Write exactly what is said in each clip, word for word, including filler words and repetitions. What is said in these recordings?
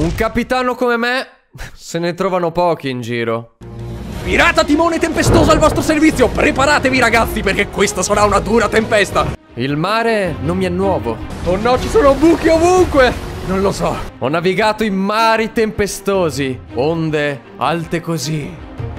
Un capitano come me se ne trovano pochi in giro. Pirata timone tempestoso al vostro servizio. Preparatevi ragazzi, perché questa sarà una dura tempesta. Il mare non mi è nuovo. Oh no, ci sono buchi ovunque. Non lo so. Ho navigato in mari tempestosi, onde alte così.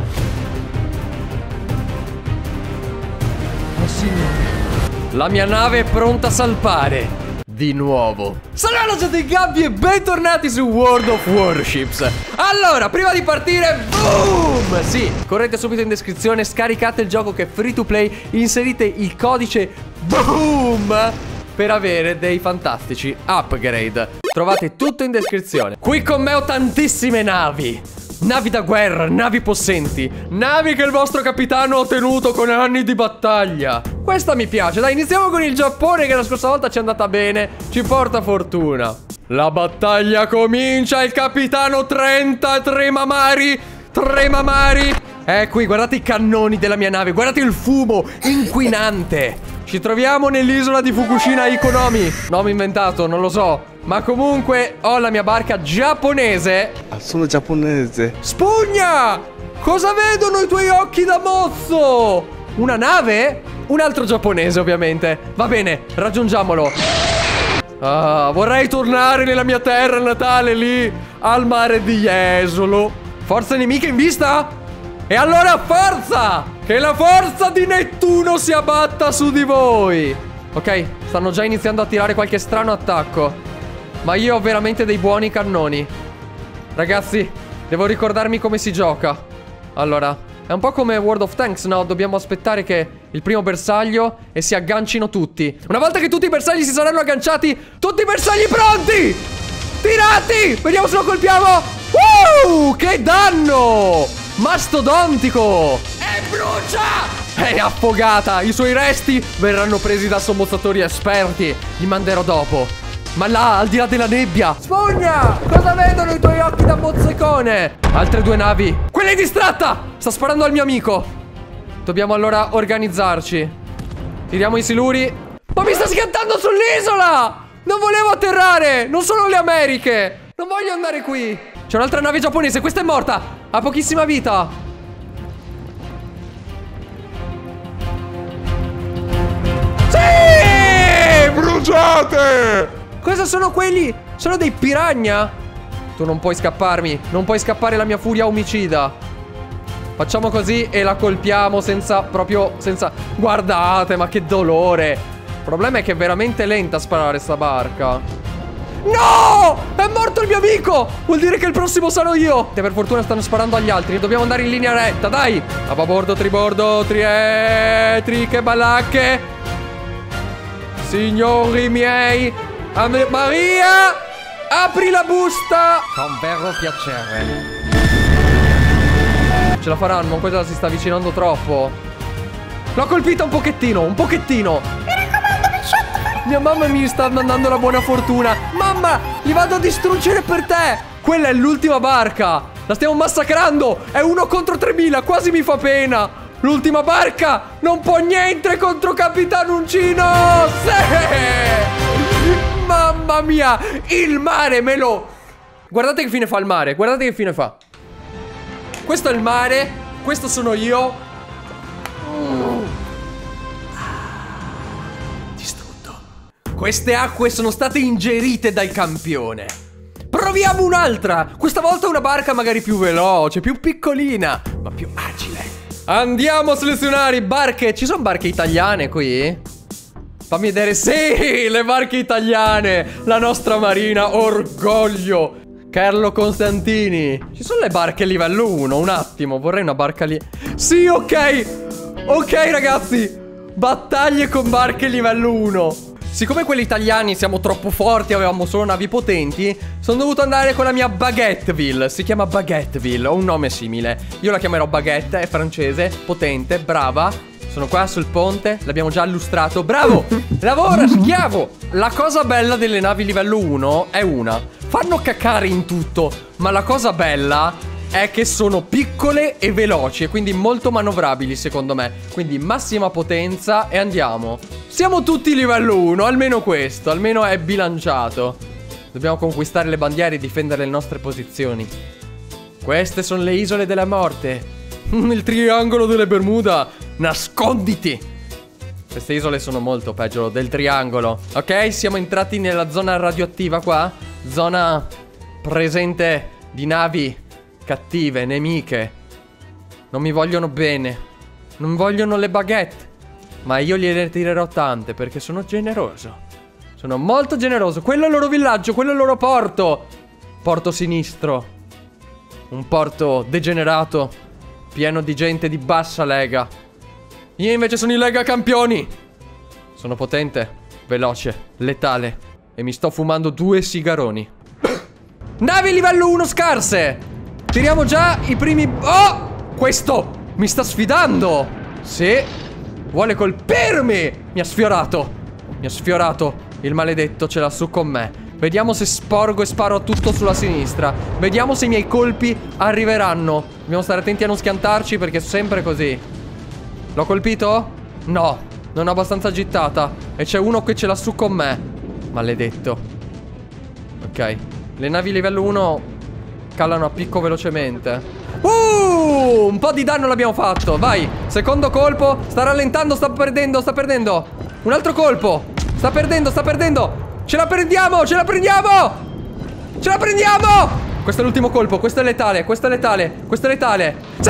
Oh signore. La mia nave è pronta a salpare. Di nuovo. Salve gente in gabbie e bentornati su World of Warships. Allora, prima di partire, boom! Sì, correte subito in descrizione, scaricate il gioco che è free to play, inserite il codice BOOM per avere dei fantastici upgrade. Trovate tutto in descrizione. Qui con me ho tantissime navi. Navi da guerra, navi possenti, navi che il vostro capitano ha ottenuto con anni di battaglia. Questa mi piace. Dai, iniziamo con il Giappone che la scorsa volta ci è andata bene. Ci porta fortuna. La battaglia comincia. Il capitano trenta Tremamari. Tremamari. Eh, qui, guardate i cannoni della mia nave. Guardate il fumo inquinante. Ci troviamo nell'isola di Fukushima Ikonomi. Nome inventato, non lo so. Ma comunque ho la mia barca giapponese. Ah, sono giapponese. Spugna! Cosa vedono i tuoi occhi da mozzo? Una nave? Un altro giapponese ovviamente. Va bene, raggiungiamolo. Ah, vorrei tornare nella mia terra natale lì al mare di Jesolo. Forze nemiche in vista? E allora forza! Che la forza di Nettuno si abbatta su di voi. Ok, stanno già iniziando a tirare qualche strano attacco. Ma io ho veramente dei buoni cannoni. Ragazzi, devo ricordarmi come si gioca. Allora, è un po' come World of Tanks, no? Dobbiamo aspettare che il primo bersaglio e si aggancino tutti. Una volta che tutti i bersagli si saranno agganciati, tutti i bersagli pronti! Tirati! Vediamo se lo colpiamo! Uh! Che danno! Mastodontico! E brucia! È affogata! I suoi resti verranno presi da sommozzatori esperti. Li manderò dopo. Ma là, al di là della nebbia. Spugna! Cosa vedono i tuoi occhi da mozzecone? Altre due navi. Quella è distratta! Sta sparando al mio amico. Dobbiamo allora organizzarci. Tiriamo i siluri. Ma mi sta schiantando sull'isola! Non volevo atterrare! Non sono le Americhe! Non voglio andare qui. C'è un'altra nave giapponese, questa è morta. Ha pochissima vita. Sì! Bruciate! Cosa sono quelli? Sono dei piranha? Tu non puoi scapparmi. Non puoi scappare la mia furia omicida. Facciamo così e la colpiamo senza proprio senza... Guardate, ma che dolore. Il problema è che è veramente lenta a sparare sta barca. No! È morto il mio amico! Vuol dire che il prossimo sarò io. Per fortuna stanno sparando agli altri. Dobbiamo andare in linea retta, dai. A babordo, tribordo, trietri, che balacche. Signori miei, Ave Maria, apri la busta. Con vero piacere. Ce la faranno, questa si sta avvicinando troppo. L'ho colpita un pochettino, un pochettino. Mi raccomando, Picciotto. Mia mamma mi sta mandando la buona fortuna. Mamma, li vado a distruggere per te. Quella è l'ultima barca. La stiamo massacrando. È uno contro tremila, quasi mi fa pena. L'ultima barca non può niente contro Capitano Uncino. Sì! Mamma mia, il mare me lo... Guardate che fine fa il mare, guardate che fine fa. Questo è il mare, questo sono io. uh. Distrutto. Queste acque sono state ingerite dal campione. Proviamo un'altra. Questa volta una barca magari più veloce, più piccolina, ma più agile. Andiamo a selezionare barche. Ci sono barche italiane qui? Fammi vedere. Sì, le barche italiane. La nostra marina, orgoglio. Carlo Constantini. Ci sono le barche livello uno. Un attimo, vorrei una barca lì. Sì, ok. Ok ragazzi, battaglie con barche livello uno. Siccome quelli italiani siamo troppo forti, avevamo solo navi potenti, sono dovuto andare con la mia Baguetteville. Si chiama Baguetteville, ho un nome simile. Io la chiamerò Baguette, è francese, potente, brava. Sono qua sul ponte, l'abbiamo già illustrato. Bravo, lavora, schiavo. La cosa bella delle navi livello uno è una: fanno cacare in tutto, ma la cosa bella è che sono piccole e veloci e quindi molto manovrabili secondo me. Quindi massima potenza e andiamo. Siamo tutti livello uno, almeno questo, almeno è bilanciato. Dobbiamo conquistare le bandiere e difendere le nostre posizioni. Queste sono le isole della morte. Il triangolo delle Bermuda. Nasconditi. Queste isole sono molto peggio del triangolo. Ok, siamo entrati nella zona radioattiva qua. Zona presente di navi cattive, nemiche. Non mi vogliono bene. Non vogliono le baguette. Ma io gliene tirerò tante perché sono generoso. Sono molto generoso. Quello è il loro villaggio, quello è il loro porto. Porto sinistro. Un porto degenerato, pieno di gente di bassa lega. Io invece sono in lega campioni. Sono potente, veloce, letale. E mi sto fumando due sigaroni. Navi livello uno scarse. Tiriamo già i primi... Oh! Questo mi sta sfidando. Sì. Vuole colpirmi. Mi ha sfiorato. Mi ha sfiorato. Il maledetto ce l'ha su con me. Vediamo se sporgo e sparo a tutto sulla sinistra. Vediamo se i miei colpi arriveranno. Dobbiamo stare attenti a non schiantarci perché è sempre così. L'ho colpito? No, non ho abbastanza gittata. E c'è uno che ce l'ha su con me. Maledetto. Ok. Le navi livello uno calano a picco velocemente. Uh, un po' di danno l'abbiamo fatto. Vai, secondo colpo. Sta rallentando, sta perdendo, sta perdendo. Un altro colpo. Sta perdendo, sta perdendo. Ce la prendiamo, ce la prendiamo. Ce la prendiamo. Questo è l'ultimo colpo, questo è letale, questo è letale, questo è letale. Sì!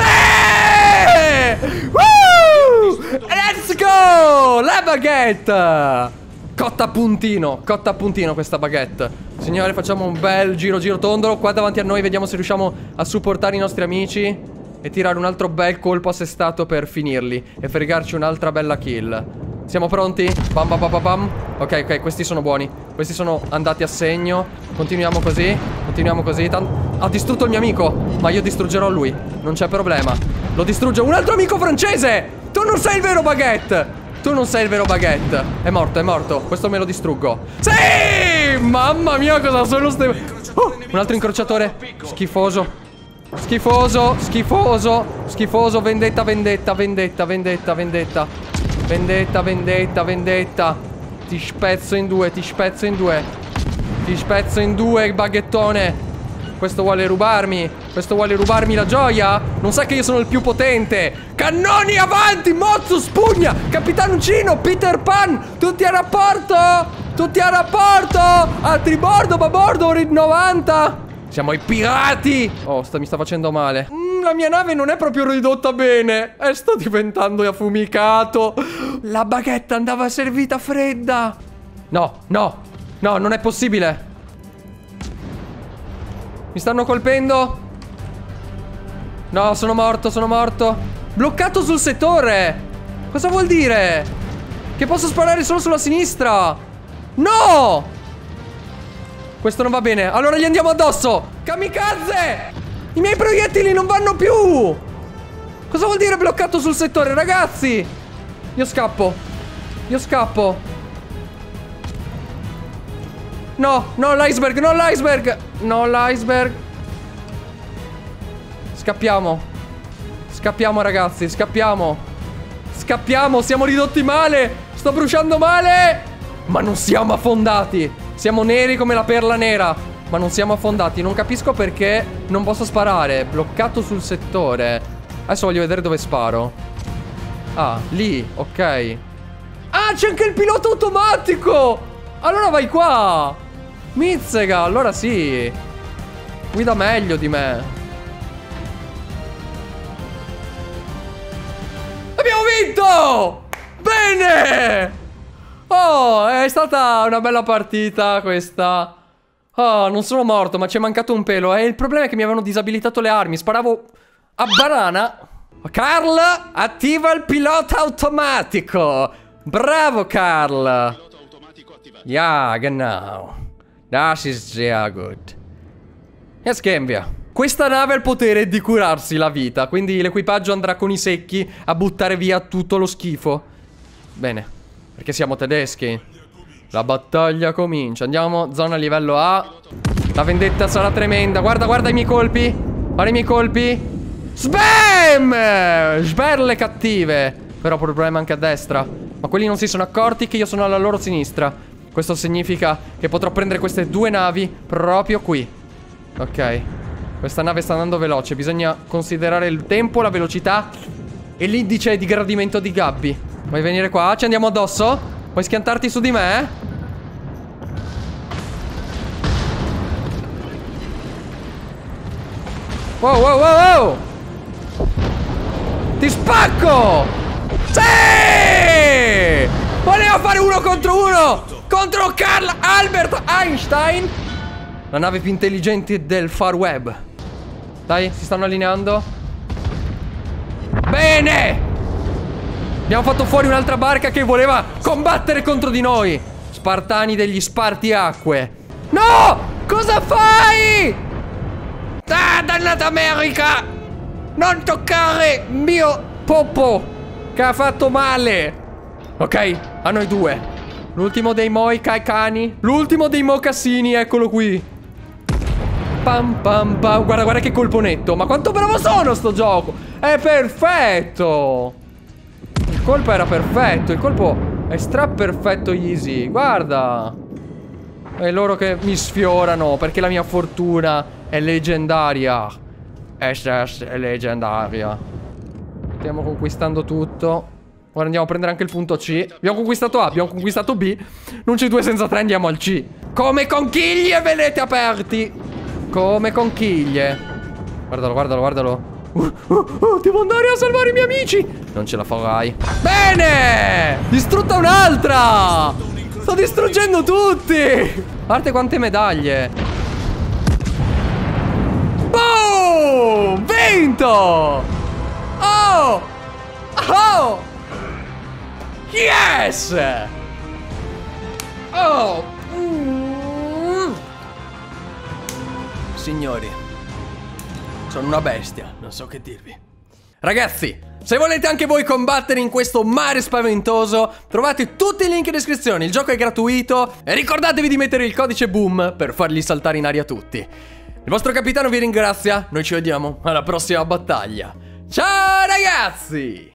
Woo! Let's go! La baguette! Cotta a puntino, cotta a puntino questa baguette. Signore, facciamo un bel giro giro tondolo qua davanti a noi. Vediamo se riusciamo a supportare i nostri amici e tirare un altro bel colpo assestato per finirli e fregarci un'altra bella kill. Siamo pronti? Bam bam bam bam. Ok, ok, questi sono buoni. Questi sono andati a segno. Continuiamo così. Continuiamo così. Tan ha distrutto il mio amico, ma io distruggerò lui. Non c'è problema. Lo distrugge un altro amico francese. Tu non sei il vero baguette. Tu non sei il vero baguette. È morto, è morto. Questo me lo distruggo. Sì! Mamma mia, cosa sono ste... Oh, un altro incrociatore. Schifoso. Schifoso, schifoso. Schifoso, vendetta, vendetta, vendetta, vendetta, vendetta. Vendetta, vendetta, vendetta. Ti spezzo in due, ti spezzo in due. Ti spezzo in due, baghettone. Questo vuole rubarmi. Questo vuole rubarmi la gioia. Non sa che io sono il più potente. Cannoni avanti, mozzo, spugna. Capitanuncino, Peter Pan. Tutti a rapporto. Tutti a rapporto. A tribordo, babordo, rid novanta. Siamo i pirati. Oh, sta, mi sta facendo male. mm, La mia nave non è proprio ridotta bene. E sto diventando affumicato. La baguette andava servita fredda. No, no, no, non è possibile. Mi stanno colpendo. No, sono morto, sono morto. Bloccato sul settore. Cosa vuol dire? Che posso sparare solo sulla sinistra. No! Questo non va bene. Allora gli andiamo addosso. Kamikaze! I miei proiettili non vanno più. Cosa vuol dire bloccato sul settore, ragazzi? Io scappo. Io scappo. No, no l'iceberg, no l'iceberg. No l'iceberg. Scappiamo. Scappiamo ragazzi, scappiamo. Scappiamo, siamo ridotti male. Sto bruciando male. Ma non siamo affondati. Siamo neri come la perla nera. Ma non siamo affondati. Non capisco perché non posso sparare. Bloccato sul settore. Adesso voglio vedere dove sparo. Ah, lì, ok. Ah, c'è anche il pilota automatico. Allora vai qua. Mizzega, allora sì. Guida meglio di me. Abbiamo vinto! Bene! Oh, è stata una bella partita questa. Oh, non sono morto, ma ci è mancato un pelo. E il problema è che mi avevano disabilitato le armi. Sparavo a banana. Carl, attiva il pilota automatico. Bravo, Carl. Ja, genau. Das ist sehr gut. E scambia. Questa nave ha il potere di curarsi la vita, quindi l'equipaggio andrà con i secchi a buttare via tutto lo schifo. Bene, perché siamo tedeschi. La battaglia comincia. Andiamo, zona livello A. La vendetta sarà tremenda. Guarda, guarda i miei colpi. Guarda i miei colpi. Sbam! Sberle cattive. Però problema anche a destra. Ma quelli non si sono accorti che io sono alla loro sinistra. Questo significa che potrò prendere queste due navi proprio qui. Ok. Questa nave sta andando veloce. Bisogna considerare il tempo, la velocità e l'indice di gradimento di Gabby. Vuoi venire qua? Ci andiamo addosso? Vuoi schiantarti su di me? Wow, wow, wow, wow! Ti spacco! Sì! Volevo fare uno contro uno! Contro Carl Albert Einstein! La nave più intelligente del Far Web. Dai, si stanno allineando. Bene! Abbiamo fatto fuori un'altra barca che voleva combattere contro di noi. Spartani degli spartiacque. No! Cosa fai? Ah, dannata America! Non toccare mio popo, che ha fatto male. Ok, a noi due. L'ultimo dei moi cani. L'ultimo dei mocassini, eccolo qui. Pam pam pam. Guarda, guarda che colpo netto. Ma quanto bravo sono sto gioco. È perfetto. Il colpo era perfetto. Il colpo è stra perfetto easy. Guarda. E loro che mi sfiorano perché la mia fortuna è leggendaria. S S è leggendaria. Stiamo conquistando tutto. Ora andiamo a prendere anche il punto C. Abbiamo conquistato A, abbiamo conquistato B. Non c'è due senza tre, andiamo al C. Come conchiglie venete aperti. Come conchiglie. Guardalo, guardalo, guardalo. uh, uh, uh, Devo andare a salvare i miei amici. Non ce la farai. Bene. Distrutta un'altra. Sto distruggendo tutti. Guardate quante medaglie. Boom. Vinto. Oh. Oh. Yes. Oh. Mm. Signori, sono una bestia, non so che dirvi. Ragazzi, se volete anche voi combattere in questo mare spaventoso, trovate tutti i link in descrizione. Il gioco è gratuito e ricordatevi di mettere il codice BOOM per farli saltare in aria tutti. Il vostro capitano vi ringrazia. Noi ci vediamo alla prossima battaglia. Ciao ragazzi!